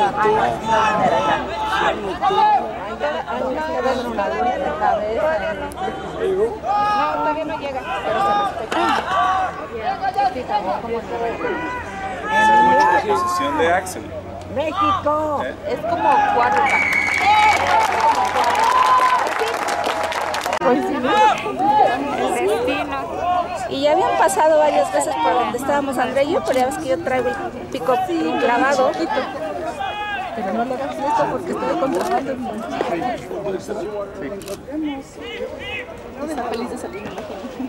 todavía no llega, pero se respeta. Posición de Axel. México. Es como cuatro. El destino. Y ya habían pasado varias veces por donde estábamos André y yo, pero ya ves que yo traigo el pico clavado. Pero no le hagas esto porque estoy contrabando. Está feliz de salir en la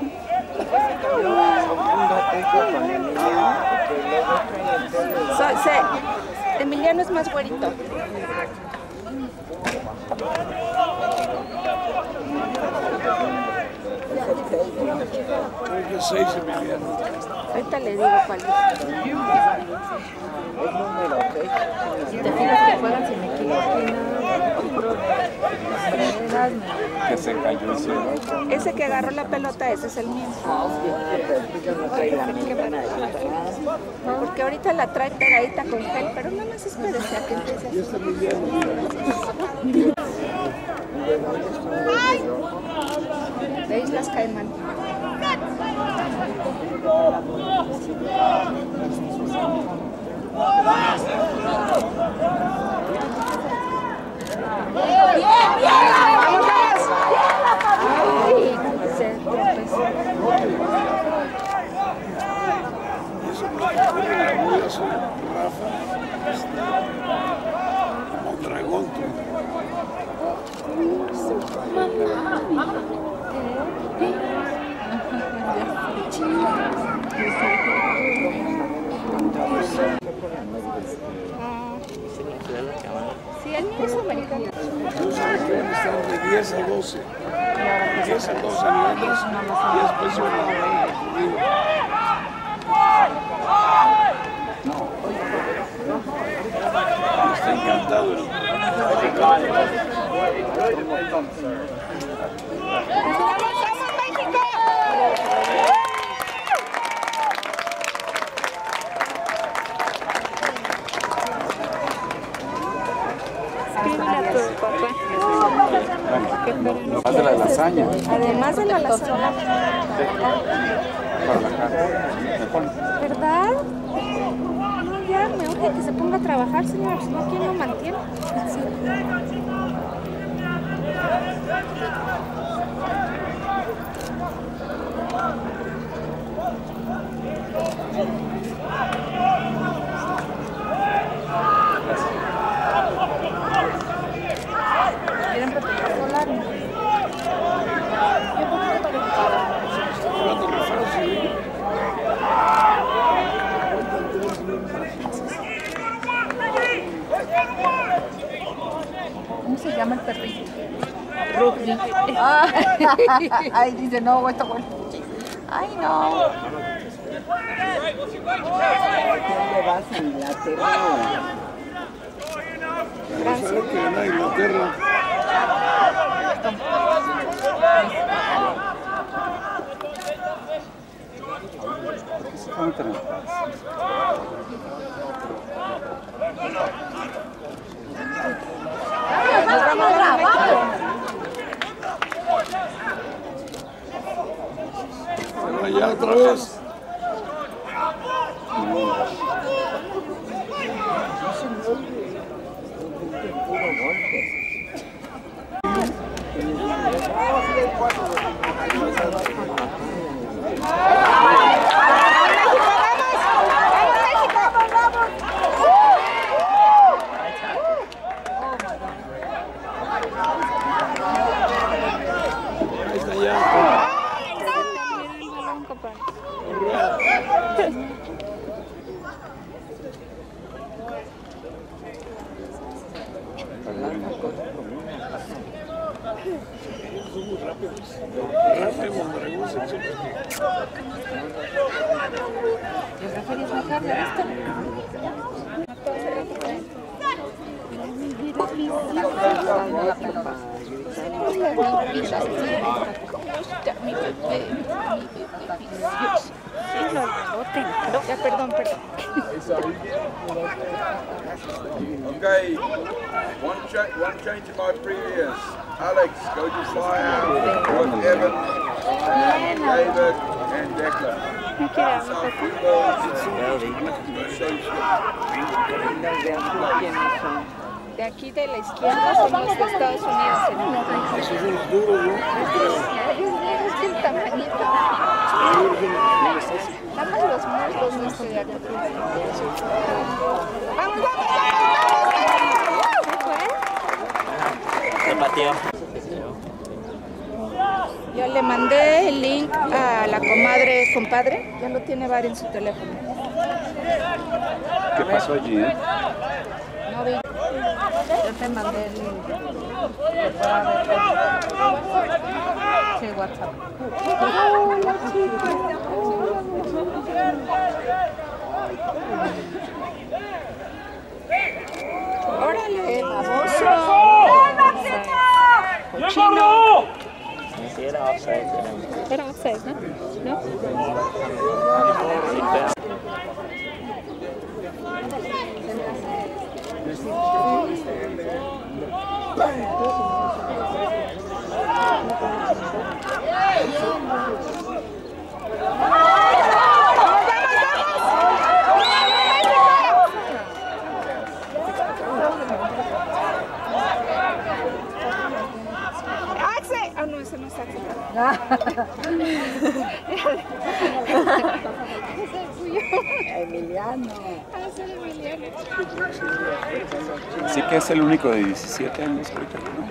Emiliano es más güerito. Ahorita le digo cuál es. Si te fijas que juegan sin equipo. Que se cayó el cielo. Ese que agarró la pelota, ese es el mío. Porque ahorita la trae pegadita con gel, pero no más espérese a que empiece de Islas Cayman. Dragón. Sí, el mío es americano. Yo sé que van a estar de 10 a 12. 10 a 12 años y después yo está encantado. Además de la lasaña. Además de la lasaña. Para la carne. ¿Verdad? No, ya me urge que se ponga a trabajar, señor. Si no, ¿quién lo mantiene? ¿Quieren proteger solar? ¿Cómo se llama el perrito? Rugby. Ay, dice, no, esto bueno. Ay, no. ¿Dónde vas a Inglaterra? Francia. Que gana Inglaterra. Ya otra vez. Ya, perdón. Okay, one change in my previous. Alex, go to fire with Evan, David, and Declan. Some people, de aquí de la izquierda somos de Estados Unidos. Esos son los duros, ¿no? Es que el tamañito. Nada más los muslos no estoy de acá. ¡Vamos, vamos, vamos! Se pateó. Yo le mandé el link a la compadre, ya lo tiene Bar en su teléfono. ¿Qué pasó allí? No vi. Yo te mandé el link. Sí, WhatsApp. ¡Órale, baboso! ¡Cochino! Sí, era offside. Era offside, ¿no? ¿No? ¡Axel! Ah, no, ese no es Axel. Emiliano. Ah, es el Emiliano. Sí que es el único de 17 años ahorita, ¿no?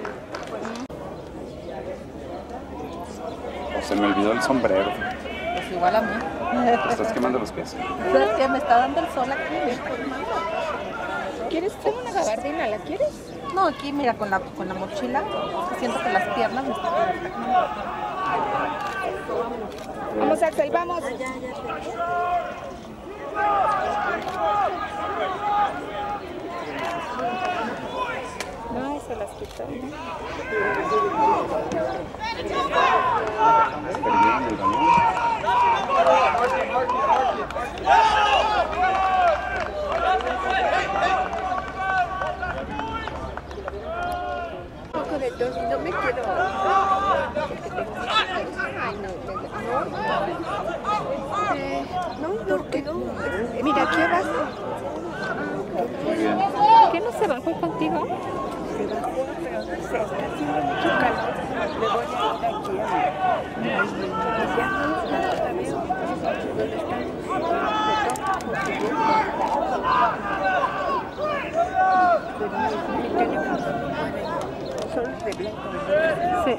O se me olvidó el sombrero. Pues igual a mí. Te estás quemando los pies. ¿Sabes qué? Me está dando el sol aquí. Me está quemando. ¿Quieres hacer una gabardina? ¿La quieres? No, aquí mira, con la mochila. Siento que las piernas me están quemando. Vamos, Axel, vamos. No, se las quitó. Perdieron el balón. Un poco de tos, no me quiero. Ay, no, porque no. Mira, ¿qué vas? Muy bien. ¿Qué no se bajó contigo? Se bajó, pero no sé, está haciendo mucho calor. Le voy a ir aquí a ya no la veo. ¿Dónde está? Mi teléfono solo es de blanco. Sí.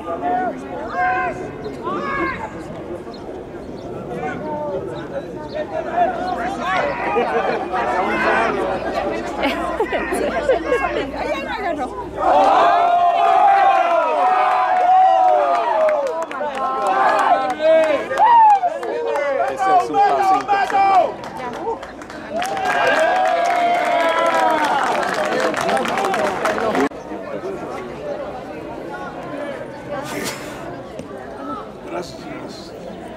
Ay, no agarró. Ese es un pase interceptado. Gracias.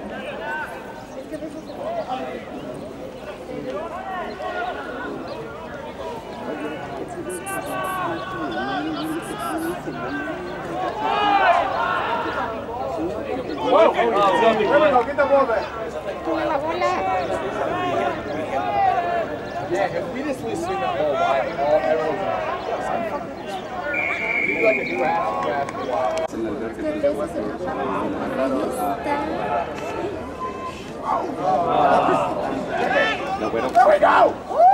Con la bola. Yeah, if we just swing that ball wide, everyone's like a new ass. En el verde 34. No, bueno. There we go!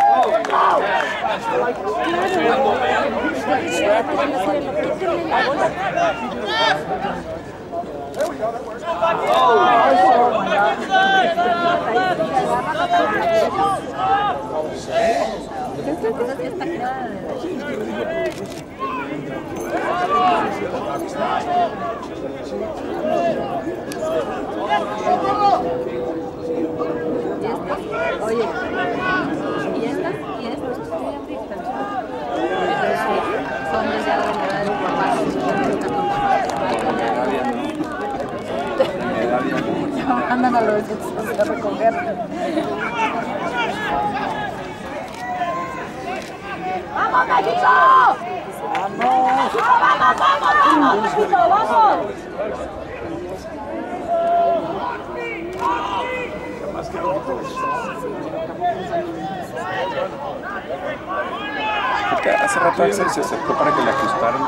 Oye, ¿y estas? ¿Y estas? Son de ya de la edad de papá. Andan a los a recoger. ¡Vamos, México! ¡Vamos! ¡Vamos, vamos, México! ¡Vamos! Porque hace rato Axel se acercó para que le ajustaran.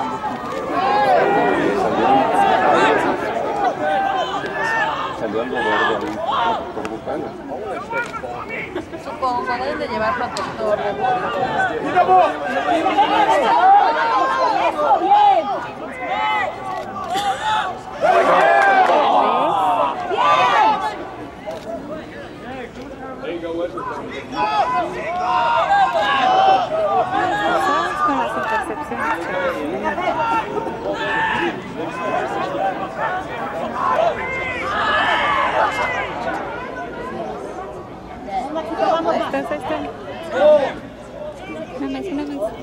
Salió algo verde ahí, protector bucal. Supongo, deben de llevar protector. Con las intercepciones. Ahí están. No más.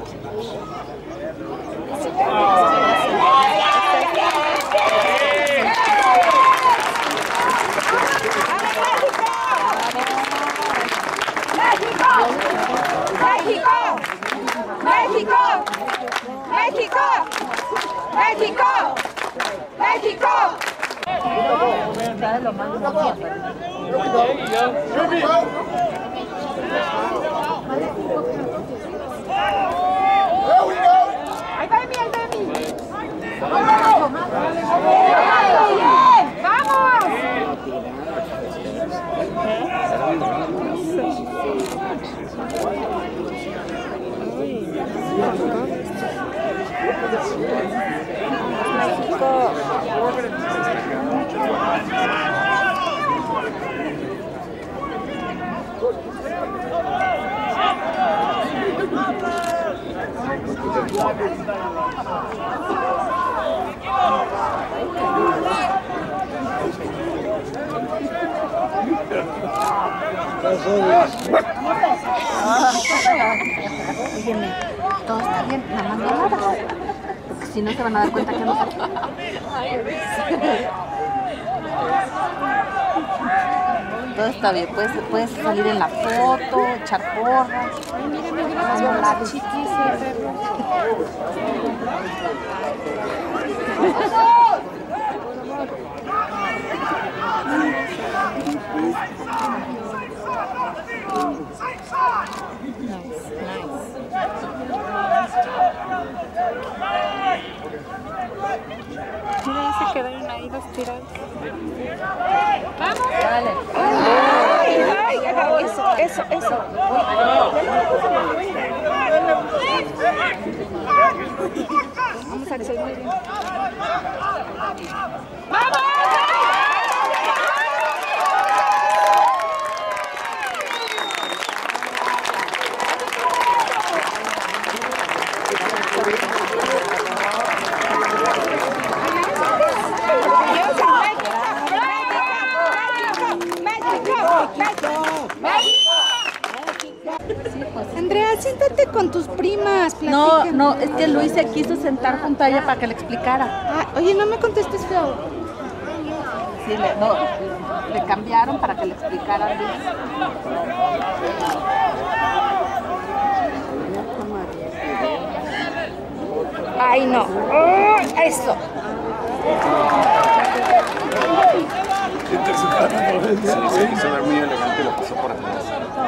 Óyeme, todo está bien, nada más no nada. Porque si no se van a dar cuenta que no. Todo está bien, puedes salir en la foto, echar porras. Ay, mira, la chiquis, Mira, ya se quedaron ahí los tirados. ¡Vamos! Dale. ¡Ay! Eso. Vamos, Axel, muy bien. ¡Vamos! Andrea, siéntate con tus primas. Platica. No, es que Luis se quiso sentar junto a ella para que le explicara. Ah, oye, no me contestes feo. Sí, le cambiaron para que le explicara a Luis. Ay, no. Eso. Se hizo ver muy elegante y lo puso por atrás.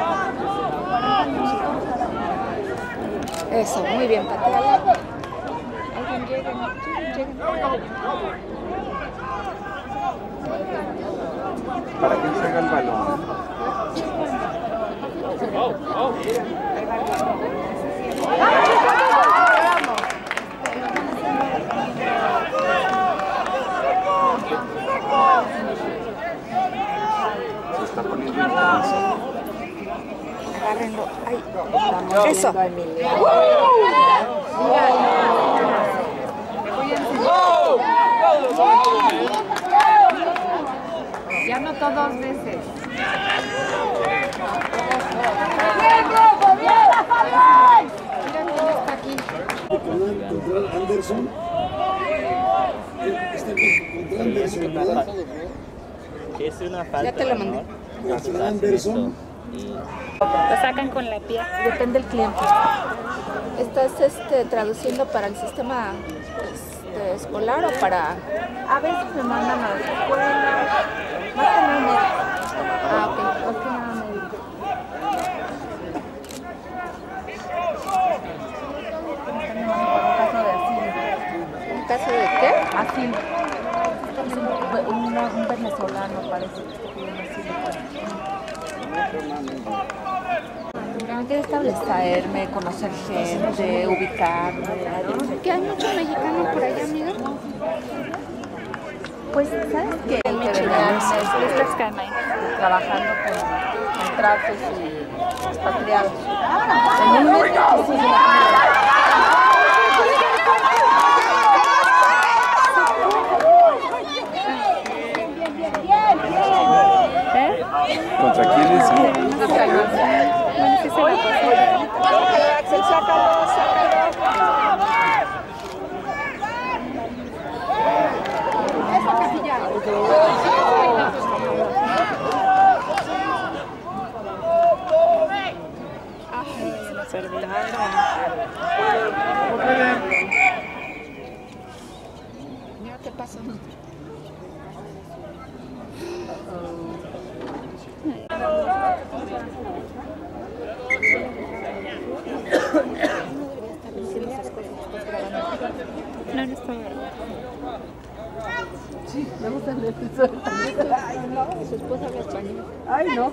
Eso, muy bien, pateala. Alguien lleguen. ¿Para quién juega el balón? Se está poniendo intenso. Agárrenlo. Ay, eso. Ya anotó 2 veces. Contra Anderson. Está contra Anderson, ¿verdad? Es una falta. Ya te lo mandé. Contra Anderson. Lo sacan con la piel. Depende del cliente. ¿Estás traduciendo para el sistema escolar o para...? A veces me mandan a la escuela, más que nada médico. Ah, ok, más que nada médico. ¿Un caso de qué? Asilo. Un venezolano parece que está pidiendo asilo. ¿Qué establecerme, conocer gente, ubicarme? ¿Que hay muchos mexicanos por allá, amiga? Pues, ¿sabes qué? En Michigan, Islas Cayman, trabajando con contratos y expatriados. En un mes que sí, ¿Contra quiénes? Axel, sácalo. ¿Qué pasó? No, no está bien. Sí, me gusta el episodio. Ay, no, su esposa habla español. Ay, no.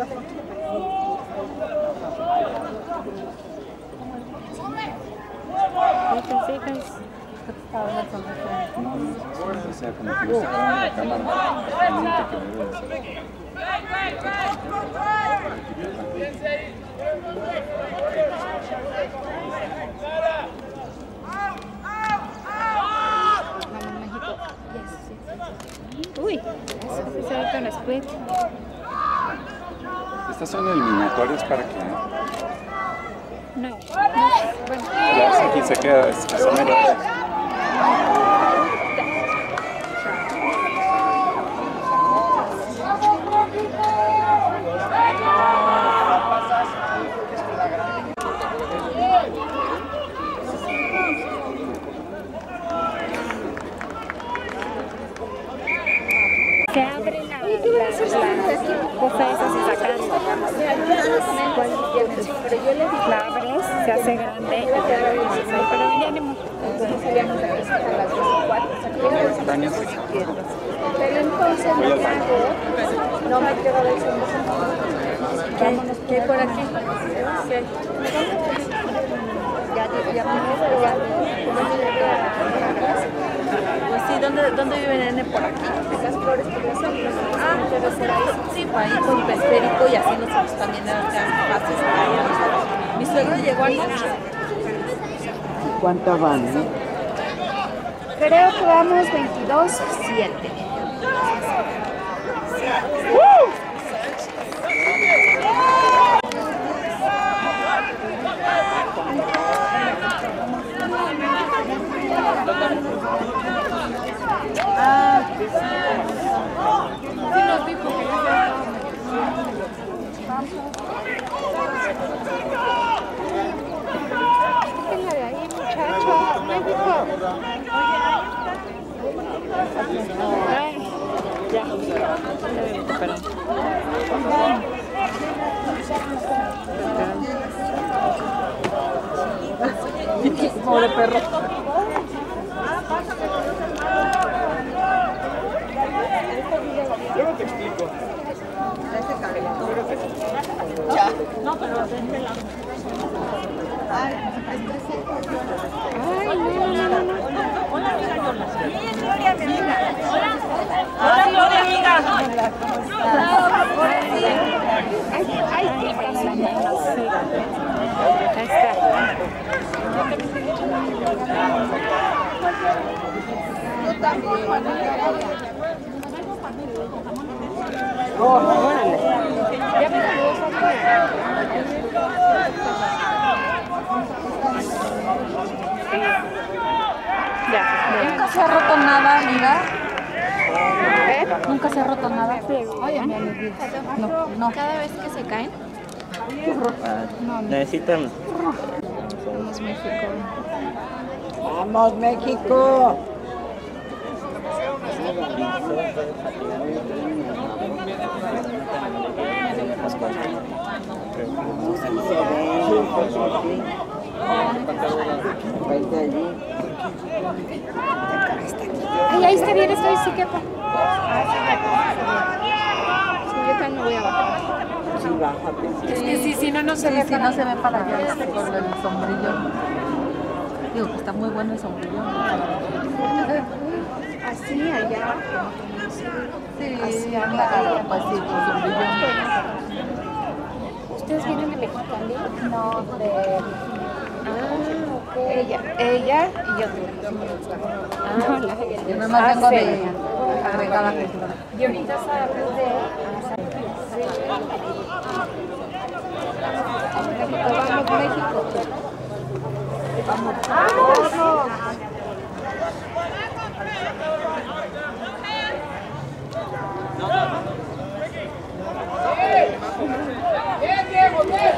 O sea, como que la cámara caliente que debe de ser. Uy, eso se ve con split. Estas son eliminatorias para que... No. Bueno. Ya sé quién se queda, es Casamero. Se abre la cosa esa se saca. La abres, se hace grande y te da pero ya no. Entonces salíamos de aquí a las 2 o 4. Pero entonces lo que hago, no me quedo del segundo. ¿Qué hay por aquí? ¿Qué hay? Ya pues sí, ¿dónde vive Nene? Por aquí. Esas flores por las otras. Ah, debe ser ahí. Sí, ahí con esférico y así nosotros también dan pases. Mi suegro llegó anoche. ¿Cuántas van? Creo que vamos 22-7. Sí nos vi porque ya quítenla de ahí, muchacho. México. Ay, ya. Pero... Pobre perro. Luego te explico. Ya. No, pero de este lado. Ay, no. Hola, amiga Yola. Bien, Gloria, mi amiga. Hola. Hola, Gloria, amiga. Hola, ¿cómo estás? Ay, qué pasa. Ahí está. Yo también. Órale. Ya me saludó. Ya. Nunca se ha roto nada, amiga. Nunca se ha roto nada. Oye, no. Cada vez que se caen. Necesitan. Somos México. ¡Vamos, México! Ay, ahí está bien, estoy sí que. Sí, yo también me voy a bajar. Sí, bájate. Es que si no, no se ve. Si no se ve para allá con el sombrillo. Digo que está muy bueno el sombrillo. Así, allá. Sí, así anda, pues sí, con sombrillo. ¿Ustedes vienen de México también? No, de... Ok. Ella y yo. Yo nada más vengo de agregada. Y ahorita sabes de... Vamos, México. Vamos. Bien, Diego, bien.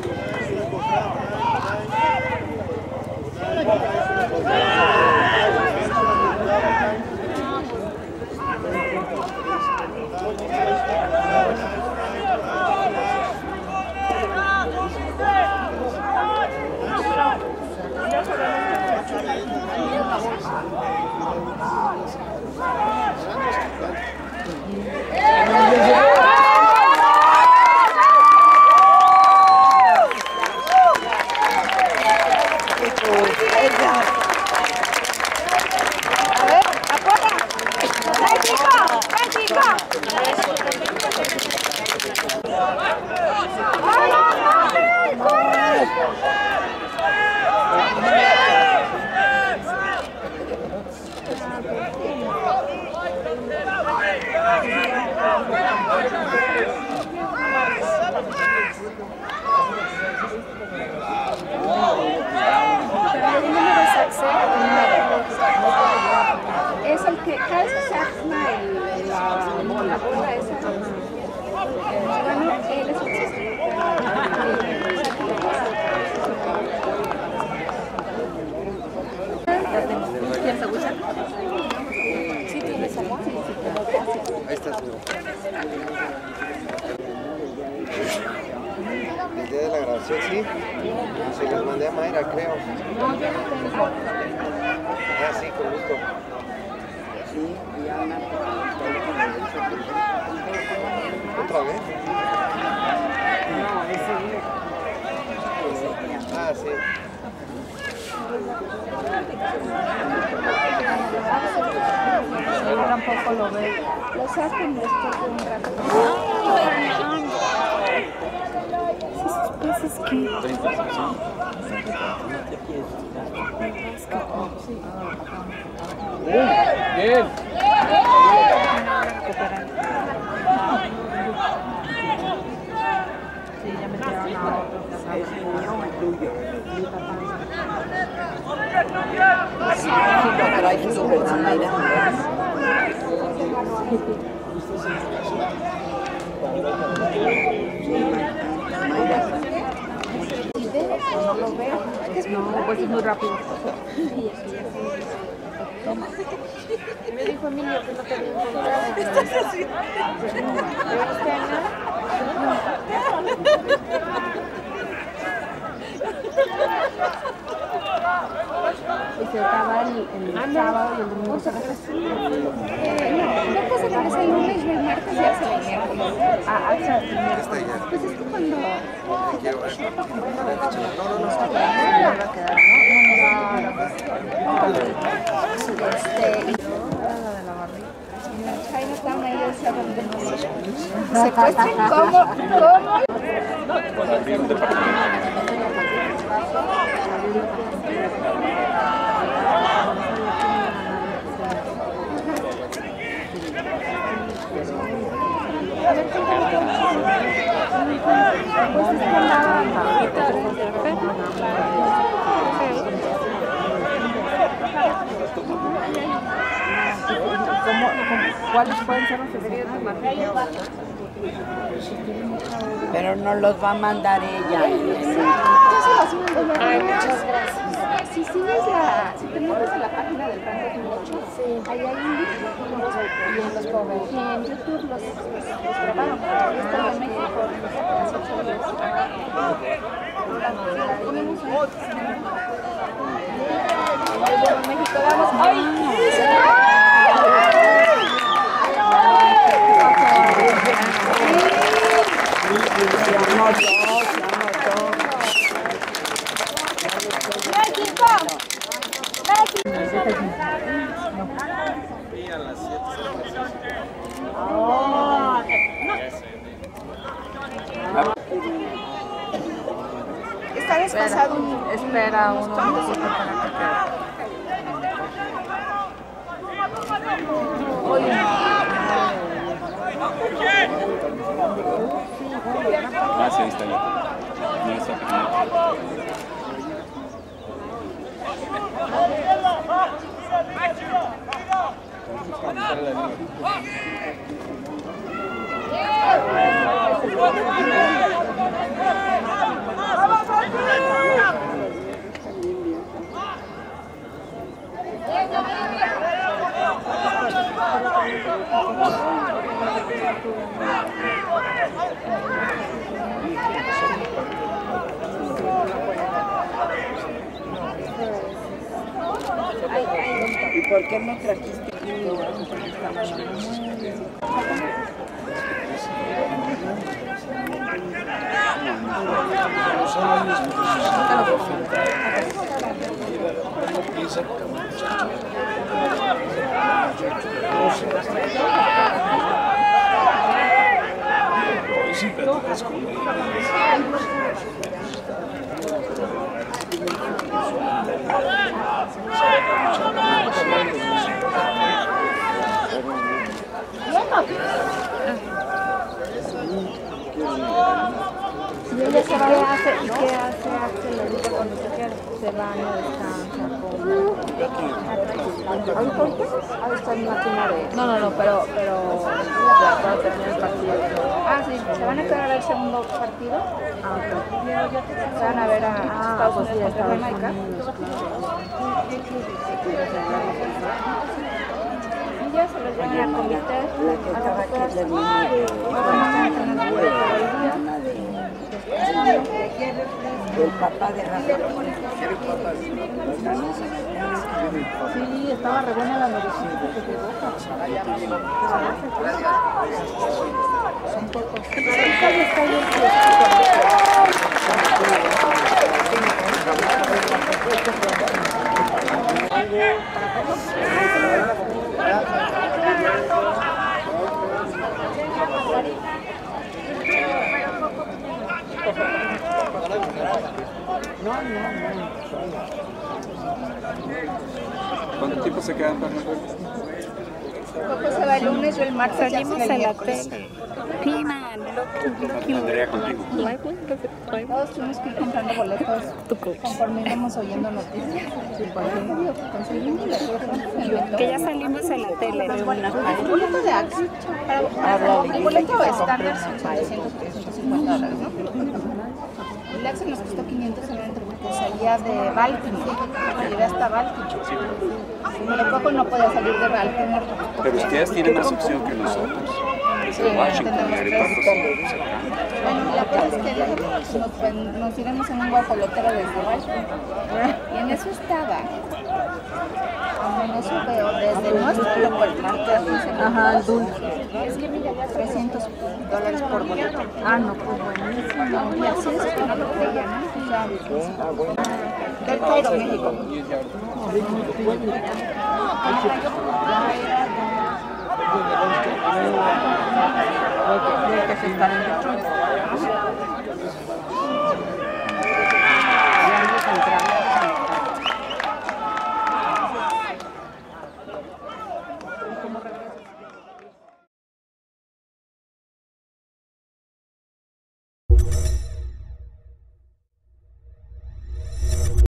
Es el que cada vez que se arma la bola esa. Bueno, él es el que ¿Quieres aguja? Sí, tienes agua. Ahí está, señor. El día de la grabación, sí. Se las mandé a Mayra, creo. Ah, sí, con gusto. ¿Otra vez? Ah, sí. Yo tampoco lo veo. Lo saquen después de un rato. Esos peces que... Bien. Sí, ya me quedaron a otro. Pero hay que superar, Mayra. No lo veo. No, pues es muy rápido. Me dijo Emilio que no te había encontrado. Y se acaba el sábado y el domingo se regresa. No pasa que regresa el lunes y el martes ya se venía. Hasta el miércoles. Pues es que cuando... Secuestren cómo ¿Cuáles pueden ser los que deberían tomar? Pero no los va a mandar ella. Ay, muchas gracias. Si sigues si te metes a la página del RAN 2008, ahí hay indígenas y en los pobres. Y en YouTube los grabaron. Está en México, hace 8 días. Ponemos en México, vamos. ¡Ay! Está desfasado. Espera unos minutos para que Ah, sí, está bien. No está pequeño. ¿Y por qué me trajiste aquí? ¿Y ella qué hace? ¿Y qué hace Axel ahorita cuando se queda? Se baña, descansa, come. Ahí está en máquina de... No, pero ya cuando termine el partido. Ah, sí, ¿se van a quedar al segundo partido? Ah, ok. ¿Se van a ver a Estados Unidos contra Jamaica? Y ya se los llevan a comité, a recuperarse. El papá de Rafa. Sí, estaba re buena la medicina que te boca. Son pocos. ¿Cuánto tiempo se quedan para nosotros? Coco se va el lunes, yo el martes. Salimos en la tele. Pina, Andrea contigo. Todos tuvimos que ir comprando boletos conforme íbamos oyendo noticias. que ya salimos en la tele. El boleto de Axel, el boleto estándar son $350, ¿no? El Axel nos costó 500 en el entro porque salía de Baltimore, llegué hasta Baltimore. Pero Coco no podía salir de Baltimore. Pero ustedes tienen más opción que nosotros. Desde Washington y aeropuertos cercanos. Bueno, la cosa es que dije, nos iremos en un guajolotero desde Washington. Y en eso estaba. Cuando en eso veo desde nuestro aeropuerto, ajá, el dulce. Es que mira, ya $300 por boleto. Ah, no, pues buenísimo. Y así es que no lo creía, ¿no? Ya, del Cairo, México. Que se están en Detroit.